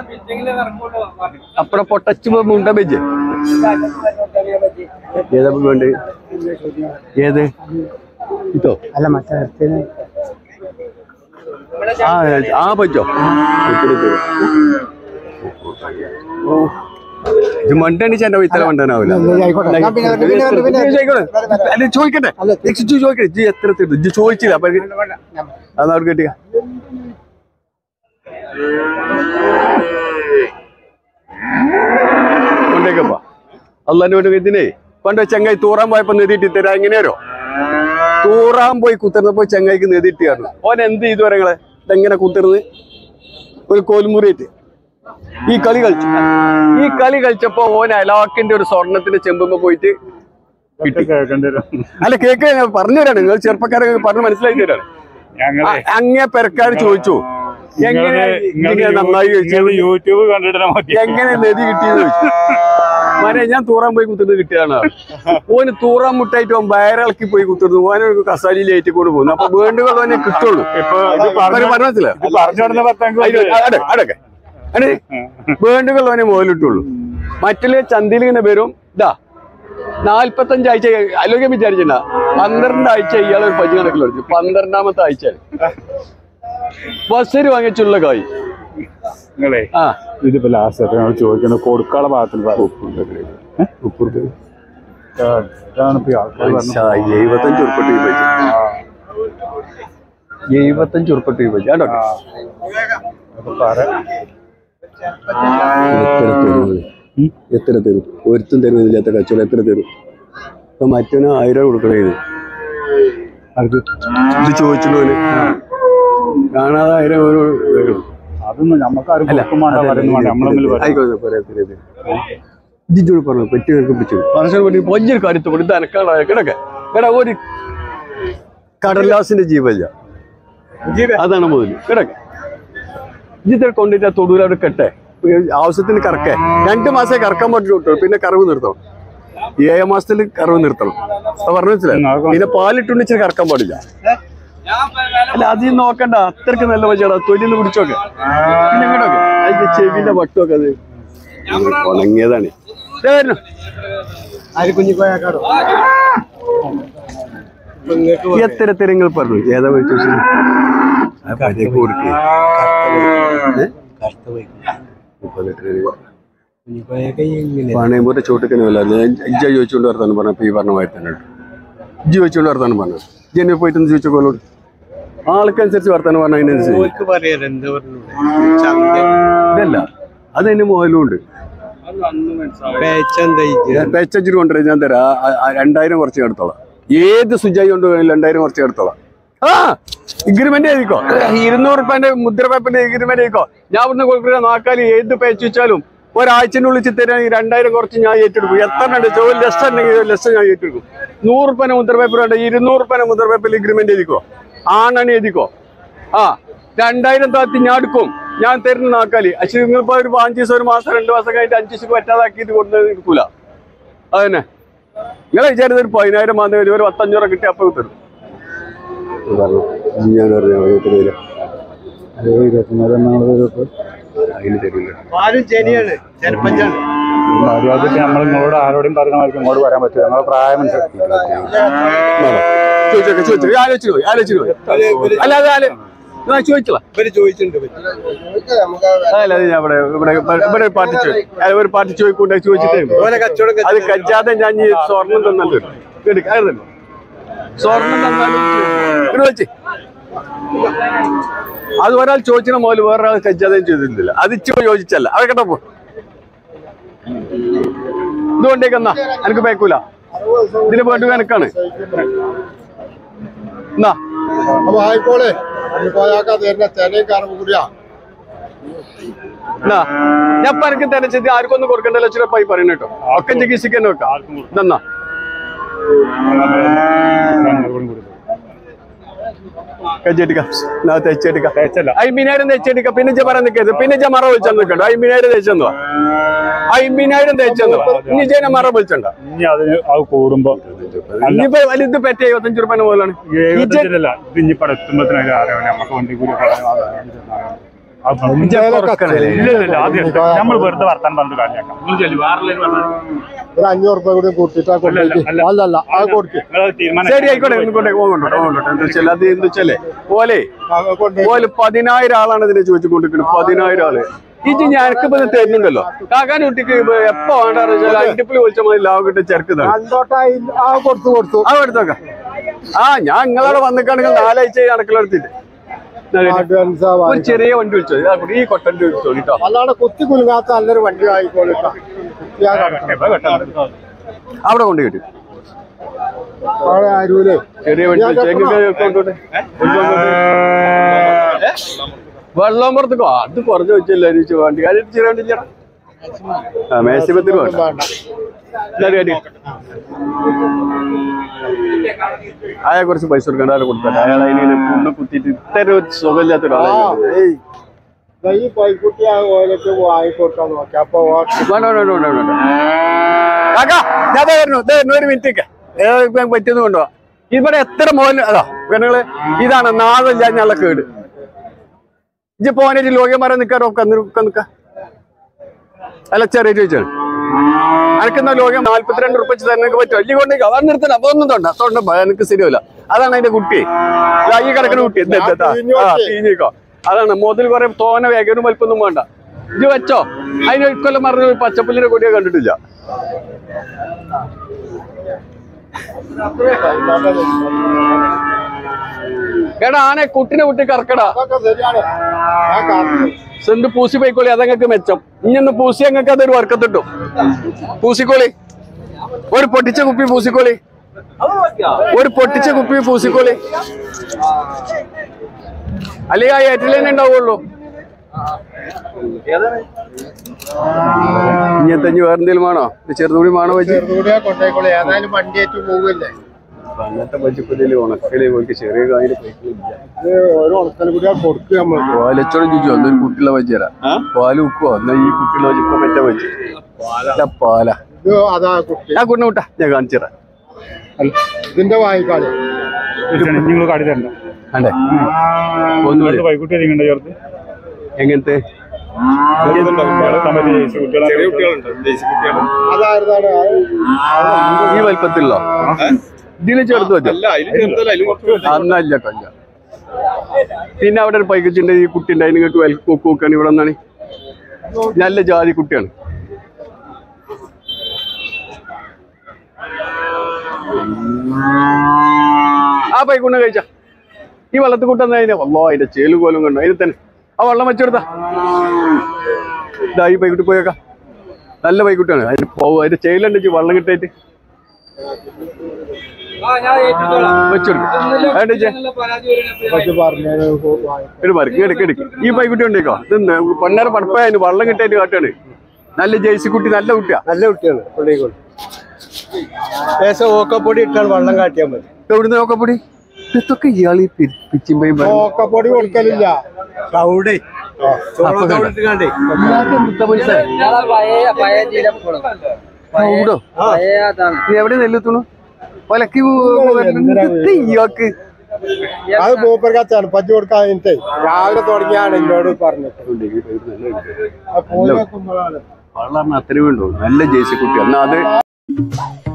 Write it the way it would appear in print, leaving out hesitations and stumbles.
അപ്പഴ പൊട്ടച്ചു മുണ്ട ബജ്ജ് ഏതാ വേണ്ട ഏത് ഇതോ അല്ല മറ്റേ ആ ബജ്ജോ ഇത് മണ്ടണിച്ച എന്റെ ഇത്ര മണ്ടനാവില്ല അല്ല ചോദിക്കട്ടെ ചോദിക്കട്ടെ എത്ര ഇജ്ജ് ചോദിച്ചില്ല അപ്പൊ അത് അവിടെ കിട്ടിയ കൊണ്ടേക്കപ്പാ അള്ളാന്റെ വേണ്ടി ഇതിനെ പണ്ട് ചെങ്ങായി തൂറാൻ പോയപ്പോ നെതിയിട്ട് തരാ എങ്ങനെയാരോ തൂറാൻ പോയി കുത്തിർന്നപ്പോ ചെങ്ങായിക്ക് നെതിയിട്ടായിരുന്നു ഓൻ എന്ത് ചെയ്തു പറങ്ങളെ ഇതെങ്ങനെ കുത്തിർന്ന് ഒരു കോൽമുറിയിട്ട് ഈ കളി കളിച്ചപ്പോ ഓൻ അലാക്കിന്റെ ഒരു സ്വർണത്തിന്റെ ചെമ്പുമ്പോ പോയിട്ട് അല്ല കേക്ക് പറഞ്ഞു തരാണ് നിങ്ങൾ ചെറുപ്പക്കാരൊക്കെ പറഞ്ഞ് മനസ്സിലാക്കി തരാണ് അങ്ങേ പെരക്കാർ ചോദിച്ചു എങ്ങനെ നന്നായി യൂട്യൂബ് കണ്ടിട്ട് എങ്ങനെ നെതി കിട്ടിയെന്ന് ചോദിച്ചു മനെ ഞാൻ തൂറാൻ പോയി കുത്തുന്നത് കിട്ടിയതാണ് ഓന് തൂറാൻ മുട്ടായിട്ട് ഓൻ വയറിളക്കി പോയി കുത്തുന്നു ഓനെ കസാലിയിലേറ്റ് കൊണ്ട് പോകുന്നു അപ്പൊ വേണ്ടുകൾ തന്നെ കിട്ടുള്ളൂ അടക്കെ അതെ വേണ്ടുകൾ ഓനെ മുതലിട്ടുള്ളൂ മറ്റുള്ള ചന്തയിൽ ഇങ്ങനെ വരും ഇതാ 45 ആഴ്ച ആലോചിക്കാൻ വിചാരിച്ചില്ല 12 ആഴ്ച ഇയാളൊരു പജി കണക്കിൽ എടുത്തു 12ാമത്തെ ആഴ്ച ബസ്സിന് വാങ്ങിച്ചുള്ള കായ് ആ ഇതിപ്പോ ലാസ്റ്റ് ചോദിക്കുന്നത് കൊടുക്കാനുള്ള ഭാഗത്തിൽ 75 ഉറുപ്പിക കേട്ടോ എത്ര തരും ഒരുത്തും തരുന്നില്ലാത്ത കച്ചവടം എത്ര തരും ഇപ്പൊ മറ്റൊന്ന് 1000 കൊടുക്കണേ ഇത് ചോദിച്ചിട്ടോന് കാണാതെ 1000 വരും അതൊന്നും നമുക്കാരും ജിജോട് പറഞ്ഞു പെറ്റി പിടിച്ചു പറശ്ശേരി പറ്റി വലിയൊരു കാര്യത്തെ കൂടി ഇത് അനക്കാളായ കിടക്കെ എടാ ഒരു കടലാസിന്റെ ജീവല്ല അതാണ് മുതൽ കിടക്കെ ഇജിത്തെ കൊണ്ടിട്ട് തൊടുവിൽ അവിടെ കെട്ടെ ആവശ്യത്തിന് കറക്കേ 2 മാസേ കറക്കാൻ പറ്റുള്ളൂ പിന്നെ കറവ് നിർത്തണം 7 മാസത്തിൽ കറവ് നിർത്തണം പറഞ്ഞു മനസ്സിലായി പിന്നെ പാലിട്ടുണ്ടിച്ചിട്ട് കറക്കാൻ പാടില്ല അല്ല അത് നോക്കണ്ട അത്രക്ക് നല്ല പച്ചടാ തൊലിന്ന് പിടിച്ചോക്കെ പിന്നെ ഇങ്ങോട്ടൊക്കെ അതിന്റെ ചെവിന്റെ വട്ടമൊക്കെ അത് ഉണങ്ങിയതാണ് എത്ര തരങ്ങൾ പറഞ്ഞു ഏതാ കൊടുക്കുക പണയമ്പൂരുടെ ചോട്ടിക്കനല്ല ഇജ്ജ ചോദിച്ചുകൊണ്ട് വർത്താനം പറഞ്ഞപ്പോ ഈ പറഞ്ഞ മാതിരി തന്നെ ഇജ്ജ് ചോദിച്ചുകൊണ്ട് വർത്താനം പറഞ്ഞു ഇജ്ജ് പോയിട്ടൊന്ന് ചോദിച്ചോളോട് ആൾക്കനുസരിച്ച് വർത്താനം പറഞ്ഞ അതിനനുസരിച്ച് ഇതല്ല അതെന്നെ മുതലും ഉണ്ട് പേച്ചഞ്ചിന് കൊണ്ടുവരാൻ ഞാൻ തരാം 2000 കുറച്ച് എടുത്തോളാം ഏത് സുജായി കൊണ്ട് 2000 കുറച്ച് എടുത്തോളാം ആ എഗ്രിമെന്റ് എഴുതിക്കോ 200 രൂപന്റെ മുദ്രപേപ്പറിന്റെ എഗ്രിമെന്റ് എഴുതിക്കോ ഞാൻ ഇവിടുന്ന് കൊടുക്കുന്ന നാക്കാലി ഏത് പേച്ച് വെച്ചാലും ഒരാഴ്ചന്റെ ഉള്ളിൽ തരാൻ 2000 കുറച്ച് ഞാൻ ഏറ്റെടുക്കും എത്ര ഉണ്ട് ലെസ് ഉണ്ടെങ്കിൽ ലെസ് ഞാൻ ഏറ്റെടുക്കും 100 രൂപന്റെ മുദ്രപേപ്പർ ഉണ്ട് 200 രൂപന്റെ മുദ്രപേപ്പറിൽ എഗ്രിമെന്റ് എഴുതിക്കോ ആണണി എഴുതിക്കോ ആ 2000 താത്തി ഞാൻ എടുക്കും ഞാൻ തരുന്ന നാക്കാലി പക്ഷെ നിങ്ങളിപ്പോ ഒരു 5 ദിവസം 1 മാസം 2 മാസം കഴിഞ്ഞിട്ട് 5 ദിവസം പറ്റാതാക്കിയിട്ട് കൊണ്ടുവന്ന് എടുക്കൂല അതന്നെ നിങ്ങളെ വിചാരിച്ച ഒരു 10000 മാത്രമേ ഒരു 1500 കിട്ടി അപ്പൊ തരും ഞാൻ നമ്മൾ നിങ്ങളോട് ആരോടും പറഞ്ഞാൽ ഇങ്ങോട്ട് വരാൻ പറ്റില്ല ഞങ്ങൾ പ്രായം അല്ലാതെ ചോദിച്ചോ ഒരു പാർട്ടി ചോദിക്കൂടെ ചോദിച്ചിട്ടേ അത് കച്ചാതെ ഞാൻ ഈ സ്വർണം തന്നല്ലോ സ്വർണം തന്നാലും വെച്ച് അത് ഒരാൾ ചോദിച്ചിട്ട് മുതൽ വേറൊരാൾ കച്ചാതെയും ചെയ്തിട്ടില്ല അത് ഇച്ചിരി ചോദിച്ചല്ല അത് കേട്ടപ്പോ ഇതുകൊണ്ടേക്കെന്നാ എനിക്ക് പേക്കൂല ഇതിന് വേണ്ടി എനക്കാണ് എന്നാ ഞാൻ എനിക്ക് തെരഞ്ഞെടുത്ത് ആർക്കൊന്നും കൊടുക്കണ്ടല്ലോ ചില പൈ പറയുന്ന കേട്ടോ ഒക്കെ ചികിത്സിക്കാൻ വെക്കാം ഇതെന്നാ അയ്മീനായിരം തെച്ചെടുക്ക പിന്നെ പറയാൻ നിൽക്കരുത് പിന്നെ മറ വിളിച്ചാൽ നിൽക്കണ്ടോ അയ്മീനായിരം തേച്ചെന്നോ 50,000 തേച്ചെന്നോ ഇനി ജന മറ വിളിച്ചണ്ട കൂടുമ്പോ ഇനിയിപ്പോ വലുത് പറ്റ 75 രൂപ മുതലാണ് നമ്മൾ വെറുതെ വർത്താൻ പറഞ്ഞു കാര്യമാക്കാം. ഒരു 500 രൂപ കൂടി കൂട്ടിട്ട് അല്ലല്ല അത് കൊടുക്കും. ശരി ആയിക്കോട്ടെ. അത് എന്താ വെച്ചാലേ ഓലെ 10,000 ആളാണ് ഇതിനെ ചോദിച്ചു കൊണ്ടിരിക്കുന്നത്. 10,000 ആള്. ഇത് ഞാനക്കിപ്പോ തരുന്നുണ്ടല്ലോ. കാക്കാൻ കുട്ടിക്ക് എപ്പോ വേണ്ടാന്ന് വെച്ചാൽ അഞ്ചിപ്പിൽ വിളിച്ച മതി ലാഭം കിട്ടി ചേർക്കുന്നതാണ്. കൊടുത്തു അത് എടുത്തോക്കാം. ഞാൻ നിങ്ങളവിടെ വന്നിക്കാണെങ്കിൽ 4 ആഴ്ച നടക്കലെടുത്തിട്ട് ഒരു ചെറിയ വണ്ടി വിളിച്ചോ. ഈ കൊട്ടൻ്റെ വിളിച്ചോ കേട്ടോ. അല്ലാതെ കുത്തി കുലുങ്ങാത്ത നല്ലൊരു വണ്ടി ആയിക്കോളിട്ടോ. അവിടെ കൊണ്ട് കിട്ടി ചെറിയ വണ്ടി വെള്ളം പുറത്തേക്കോ. അത് കുറഞ്ഞു വെച്ചല്ലോ വണ്ടി കാര്യം ചെറിയ വണ്ടി മേശപ്പത്തിന് വേണ്ട. അയാളെ കുറച്ച് പൈസ കൊടുക്കണ്ട. ആരെ കൊടുത്താൽ അയാൾ അതിന് പുണ്ണ് കുത്തിയിട്ട് ഇത്തരം ഒരു സുഖമില്ലാത്ത ഒരാളെ ഒരു മിനിറ്റ് പറ്റിയെന്ന് കൊണ്ടുപോവാ. ഇവിടെ എത്ര മോഹൻ അതാ പെണ്ണുങ്ങള് ഇതാണ് നാളില്ല ഞള്ള കേട്. ഇജ്ജ് പോകാനായിട്ട് ലോകന്മാരെ നിൽക്കാറൊക്കെ നിക്ക അല്ല ചെറിയ ചോദിച്ചാണ് അനക്കെന്നാ ലോകം 42 രൂപ തന്നെ പറ്റുമോ? അല്ലി കൊണ്ടേക്ക് അതാണ് നിർത്തണം. അപ്പൊ ഒന്നും തൊണ്ട എനിക്ക് ശരിയല്ല. അതാണ് അതിന്റെ കുട്ടി. ഈ കിടക്കുന്ന കുട്ടി തീഞ്ഞിക്കോ. അതാണ് മുതൽ കുറെ തോന വേഗനും വലിപ്പൊന്നും വേണ്ട. ഇത് വെച്ചോ. അതിന് ഇക്കൊല്ലം പറഞ്ഞ പച്ചപ്പുല്ലിന്റെ കൊടിയെ കണ്ടിട്ടില്ല. എടാ ആനെ കുട്ടിനെ കുട്ടി കറക്കടാ. സെന്റ് പൂസി പോയിക്കോളി. അതങ്ങൾക്ക് മെച്ചം. ഇഞ്ഞൊന്ന് പൂസി അങ്ങക്ക് അതൊരു വർക്കത്തിട്ടു. പൂസിക്കോളി. ഒരു പൊട്ടിച്ച കുപ്പി പൂസിക്കോളി. ഒരു പൊട്ടിച്ച കുപ്പി പൂസിക്കോളി. അല്ലെങ്കിൽ ആ ഏറ്റിൽ തന്നെ ഉണ്ടാവുള്ളൂ. ഇങ്ങനത്തെ വേറെന്തേലും വേണോ? ചെറുതുകൂടി വേണോ വെച്ച് അങ്ങനത്തെ പച്ചപ്പതില് ഉണക്കല് പോയിട്ട് ചെറിയ കാര്യം പാലച്ചോളം ചോദിച്ചോ. എന്നൊരു കുട്ടിയുള്ള വെച്ച് തരാം. പാല് ഉപ്പോ എന്നാ ഈ കുട്ടിയുള്ള വെച്ച് ഇപ്പൊ മറ്റേ വെച്ച് പാല ആ കുട്ടിനെ വിട്ടാ ഞാൻ കാണിച്ചു തരാം. ഇതിന്റെ വാങ്ങിക്കാളെ നിങ്ങൾ കാട്ടി തരണ്ട. അതെ എങ്ങനത്തെ ഈ വലിപ്പത്തിലോ? ഇതിന് ചെറുത് വെച്ചോ. അന്നല്ല കല്ല. പിന്നെ അവിടെ ഒരു പൈക്കച്ചിന്റെ ഈ കുട്ടിന്റെ അതിന് കേട്ട് നോക്കാണ്. ഇവിടെ നിന്നാണ് നല്ല ജാതി കുട്ടിയാണ്. ആ പൈക്കുണ്ണ കഴിച്ച ഈ വെള്ളത്തിൽ കൂട്ടുന്ന അതിനെ വല്ലോ അതിന്റെ ചേലു പോലും കണ്ടു. അതിന് തന്നെ ആ വെള്ളം വെച്ചെടുത്താ ഇതാ ഈ പൈക്കുട്ടി പോയേക്കാം. നല്ല പൈക്കുട്ടിയാണ്. അതിന് പോവും. അതിന്റെ ചേലുണ്ട് വെള്ളം കിട്ടായിട്ട് ഈ പൈക്കുട്ടി ഉണ്ടേക്കോ. ഇത് പൊന്നര പടപ്പായ വെള്ളം കിട്ടായിട്ട് കാട്ടാണ്. നല്ല ജേഴ്സി കുട്ടി. നല്ല കുട്ടിയാ. നല്ല കുട്ടിയാണ്. ഓക്കപ്പൊടി ഇട്ടാണ് വെള്ളം കാട്ടിയാൽ മതി. എവിടുന്ന് ഓക്കപ്പൊടി? ഇതൊക്കെ ഇയാൾ ഓക്കപ്പൊടി കൊടുക്കലില്ല. എവിടെ നെല്ലെത്തുണു ഒലക്കി ഇയാൾക്ക് അത് മൂപ്പർക്ക് ചലപ്പത്തി കൊടുക്കാൻ രാവിലെ തുടങ്ങിയാണ് എന്നോട് പറഞ്ഞിട്ട്. വളരെ അത്രയും വേണ്ടു. നല്ല ജേഴ്സി കുട്ടി. എന്നാ അത്